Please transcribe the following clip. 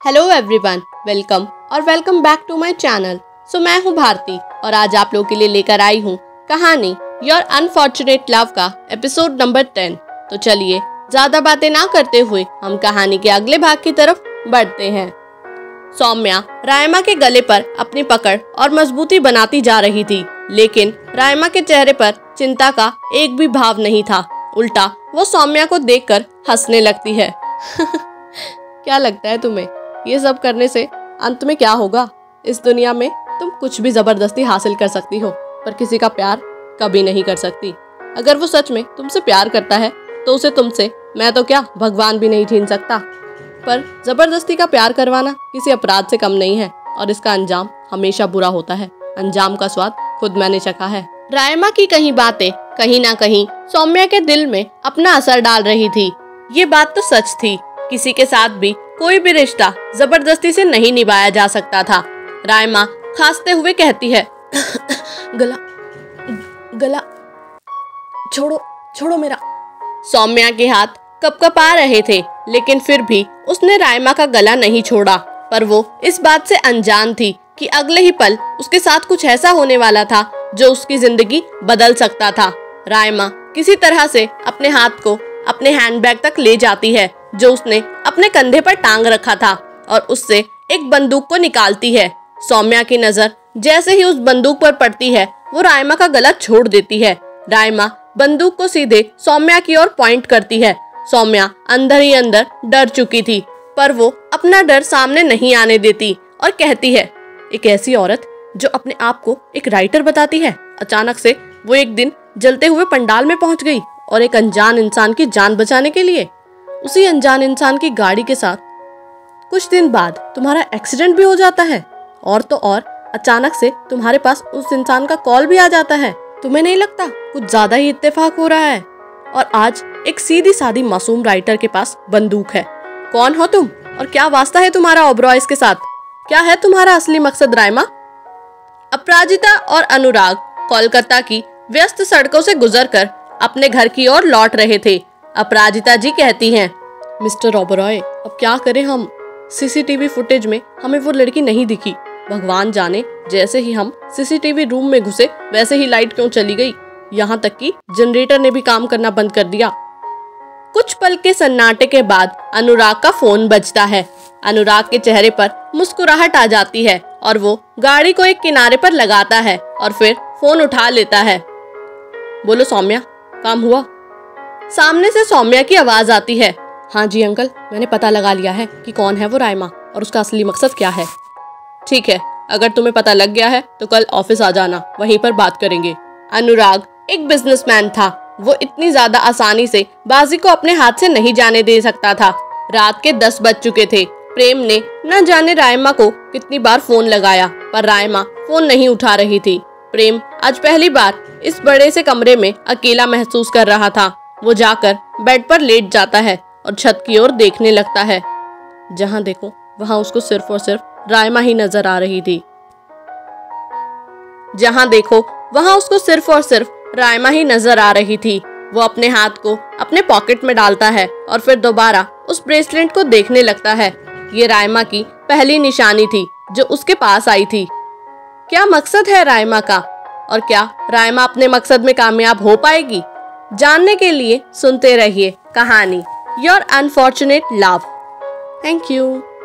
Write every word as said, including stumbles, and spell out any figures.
Hello everyone, welcome और welcome back to my channel. So मैं हूँ भारती और आज आप लोगों के लिए लेकर आई हूँ कहानी योर अनफॉर्चुनेट लव का एपिसोड नंबर टेन। तो चलिए ज्यादा बातें ना करते हुए हम कहानी के अगले भाग की तरफ बढ़ते हैं। सौम्या रायमा के गले पर अपनी पकड़ और मजबूती बनाती जा रही थी, लेकिन रायमा के चेहरे पर चिंता का एक भी भाव नहीं था। उल्टा वो सौम्या को देखकर हंसने लगती है। क्या लगता है तुम्हें ये सब करने से अंत में क्या होगा? इस दुनिया में तुम कुछ भी जबरदस्ती हासिल कर सकती हो, पर किसी का प्यार कभी नहीं कर सकती। अगर वो सच में तुमसे प्यार करता है तो उसे तुमसे मैं तो क्या भगवान भी नहीं छीन सकता। पर जबरदस्ती का प्यार करवाना किसी अपराध से कम नहीं है और इसका अंजाम हमेशा बुरा होता है। अंजाम का स्वाद खुद मैंने चखा है। रायमा की कहीं बातें कहीं ना कहीं सौम्या के दिल में अपना असर डाल रही थी। ये बात तो सच थी, किसी के साथ भी कोई भी रिश्ता जबरदस्ती से नहीं निभाया जा सकता था। रायमा खांसते हुए कहती है, गला गला छोड़ो छोड़ो मेरा। सौम्या के हाथ कपकपा रहे थे, लेकिन फिर भी उसने रायमा का गला नहीं छोड़ा। पर वो इस बात से अनजान थी कि अगले ही पल उसके साथ कुछ ऐसा होने वाला था जो उसकी जिंदगी बदल सकता था। रायमा किसी तरह से अपने हाथ को अपने हैंडबैग तक ले जाती है जो उसने अपने कंधे पर टांग रखा था और उससे एक बंदूक को निकालती है। सौम्या की नजर जैसे ही उस बंदूक पर पड़ती है वो रायमा का गला छोड़ देती है। रायमा बंदूक को सीधे सौम्या की ओर पॉइंट करती है। सौम्या अंदर ही अंदर डर चुकी थी, पर वो अपना डर सामने नहीं आने देती और कहती है, एक ऐसी औरत जो अपने आप को एक राइटर बताती है। अचानक से वो एक दिन जलते हुए पंडाल में पहुंच गई और एक अनजान इंसान की जान बचाने के लिए उसी अनजान इंसान की गाड़ी के साथ कुछ दिन बाद तुम्हारा एक्सीडेंट भी हो जाता है। और तो और अचानक से तुम्हारे पास उस इंसान का कॉल भी आ जाता है। तुम्हें नहीं लगता कुछ ज्यादा ही इत्तेफाक हो रहा है? और आज एक सीधी सादी मासूम राइटर के पास बंदूक है। कौन हो तुम और क्या वास्ता है तुम्हारा ओबरॉय के साथ? क्या है तुम्हारा असली मकसद रायमा? अपराजिता और अनुराग कोलकाता की व्यस्त सड़कों से गुजरकर अपने घर की ओर लौट रहे थे। अपराजिता जी कहती हैं, मिस्टर ओबरॉय, अब क्या करें हम? सीसीटीवी फुटेज में हमें वो लड़की नहीं दिखी। भगवान जाने जैसे ही हम सीसीटीवी रूम में घुसे वैसे ही लाइट क्यों चली गई। यहाँ तक कि जनरेटर ने भी काम करना बंद कर दिया। कुछ पल के सन्नाटे के बाद अनुराग का फोन बजता है। अनुराग के चेहरे पर मुस्कुराहट आ जाती है और वो गाड़ी को एक किनारे पर लगाता है और फिर फोन उठा लेता है। बोलो सौम्या, काम हुआ? सामने से सौम्या की आवाज आती है। हाँ जी अंकल, मैंने पता लगा लिया है कि कौन है वो रायमा और उसका असली मकसद क्या है। ठीक है, अगर तुम्हें पता लग गया है तो कल ऑफिस आ जाना, वहीं पर बात करेंगे। अनुराग एक बिजनेसमैन था। वो इतनी ज्यादा आसानी से बाजी को अपने हाथ से नहीं जाने दे सकता था। रात के दस बज चुके थे। प्रेम ने न जाने रायमा को कितनी बार फोन लगाया, पर रायमा फोन नहीं उठा रही थी। प्रेम आज पहली बार इस बड़े से कमरे में अकेला महसूस कर रहा था। वो जाकर बेड पर लेट जाता है और छत की ओर देखने लगता है। जहां देखो वहां उसको सिर्फ और सिर्फ रायमा ही नजर आ रही थी। जहां देखो वहां उसको सिर्फ और सिर्फ रायमा ही नजर आ रही थी। वो अपने हाथ को अपने पॉकेट में डालता है और फिर दोबारा उस ब्रेसलेट को देखने लगता है। ये रायमा की पहली निशानी थी जो उसके पास आई थी। क्या मकसद है रायमा का और क्या रायमा अपने मकसद में कामयाब हो पाएगी? जानने के लिए सुनते रहिए कहानी your unfortunate love. Thank you.